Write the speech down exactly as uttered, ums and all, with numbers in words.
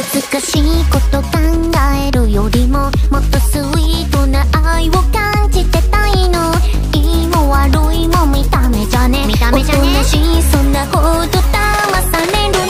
難しいこと考えるよりももっとスイートな愛を感じてたいの。いいも悪いも見た目じゃね、見た目じゃね、おとなしいそんなこと騙される。